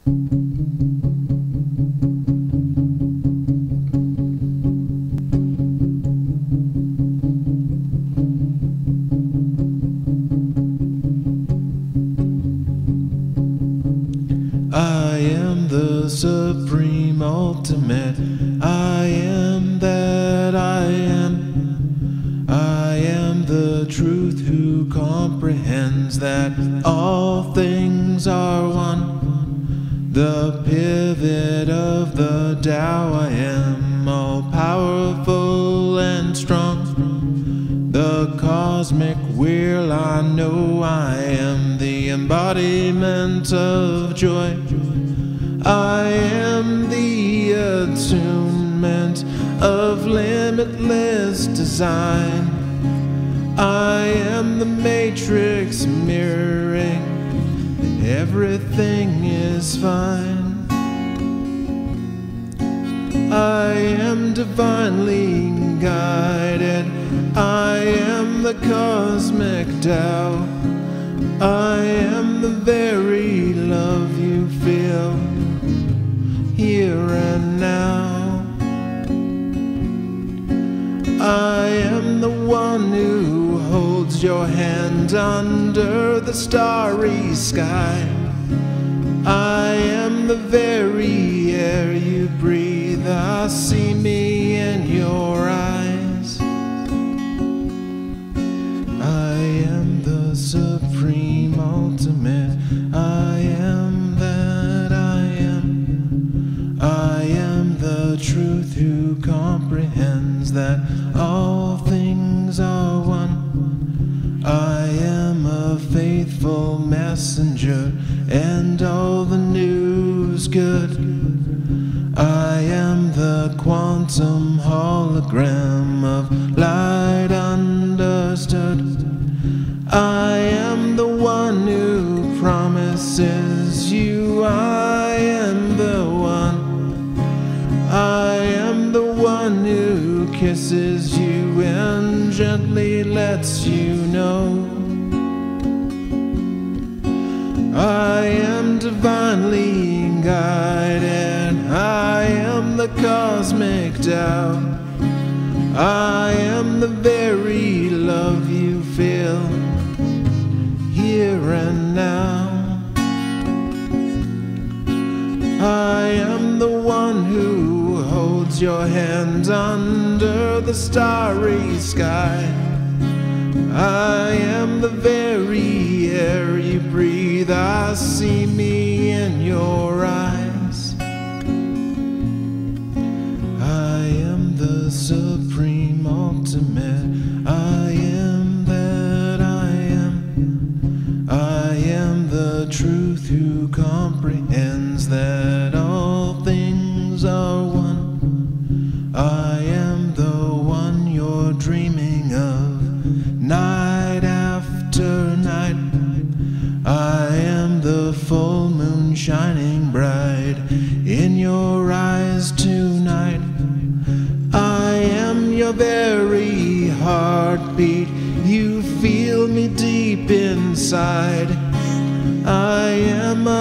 I am the supreme ultimate. I am that I am. I am the truth who comprehends that all things are one. The pivot of the Tao I am, all powerful and strong. The cosmic wheel I know I am, the embodiment of joy. I am the attunement of limitless design. I am the matrix mirroring, and everything is fine. I am divinely guided. I am the cosmic Tao. I am the very love you feel here and now. I am the one who holds your hand under the starry sky. I am the very air you breathe. I see me in your eyes. I am the supreme ultimate. I am that I am. I am the truth who comprehends that all things are one. I am a faithful messenger, and all the news good. I am the quantum hologram of light understood. I am the one who promises you I am the one. I am the one who kisses you and gently lets you know. I am divinely guided. I am the cosmic Tao. I am the very love you feel here and now. I am the one who holds your hand under the starry sky. I am the very air you breathe. I see me in your eyes. I am the supreme ultimate. I am that I am. I am the truth who comprehends that all things are one. I am the one you're dreaming of night after night. I am the full moon shining bright in your eyes tonight. I am your very heartbeat. You feel me deep inside. I am